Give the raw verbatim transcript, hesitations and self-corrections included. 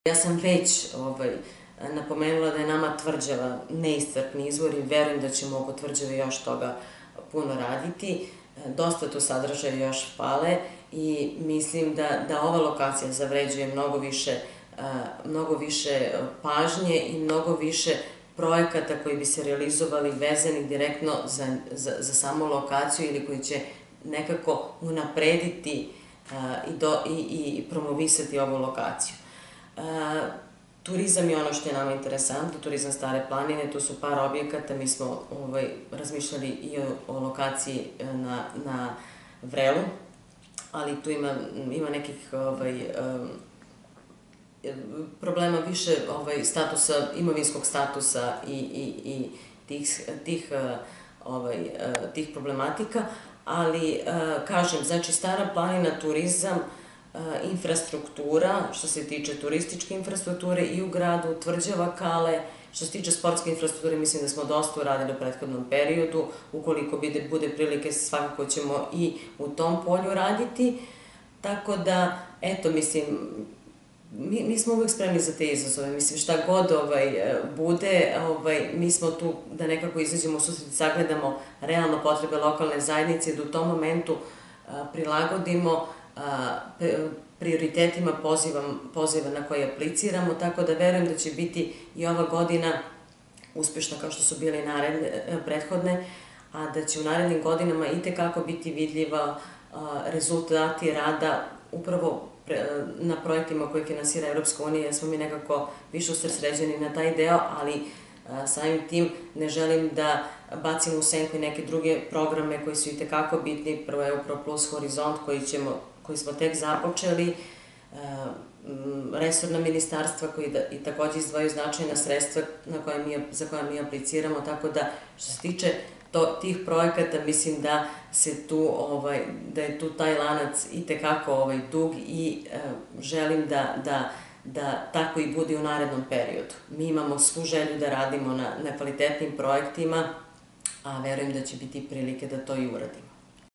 Ja sam već napomenula da je nama Tvrđava neiscrpni izvor i verujem da ćemo oko Tvrđave još toga puno raditi. Dosta tu sadržaja još fale i mislim da ova lokacija zavređuje mnogo više pažnje i mnogo više projekata koji bi se realizovali vezani direktno za samu lokaciju ili koji će nekako unaprediti i promovisati ovu lokaciju. Turizam je ono što je nama interesantno, turizam Stare planine, tu su par objekata, mi smo razmišljali i o lokaciji na Vrelu, ali tu ima nekih problema više imovinskog statusa i tih problematika, ali kažem, znači Stara planina, turizam, infrastruktura, što se tiče turističke infrastrukture i u gradu, Tvrđava, Kale, što se tiče sportske infrastrukture, mislim da smo dosta uradili u prethodnom periodu, ukoliko bude prilike svakako ćemo i u tom polju raditi, tako da, eto, mislim, mi smo uvek spremni za te izazove, mislim, šta god bude, mi smo tu da nekako izađemo u susret i sagledamo realno potrebe lokalne zajednice i da u tom momentu prilagodimo prioritetima poziva na koje apliciramo, tako da verujem da će biti i ova godina uspešna kao što su bile prethodne, a da će u narednim godinama i tekako biti vidljiva rezultati rada upravo na projektima koje finansira Evropska unija, jer smo mi nekako više usredsređeni na taj deo, ali samim tim ne želim da bacim u senku i neke druge programe koji su i tekako bitni, prvo EUPRO plus, Horizont koji smo tek započeli, resorna ministarstva koji i takođe izdvajaju značajna sredstva za koja mi apliciramo, tako da što se tiče tih projekata mislim da je tu taj lanac i tekako dug i želim da tako i bude u narednom periodu. Mi imamo svu želju da radimo na kvalitetnim projektima, a verujem da će biti prilike da to i uradimo.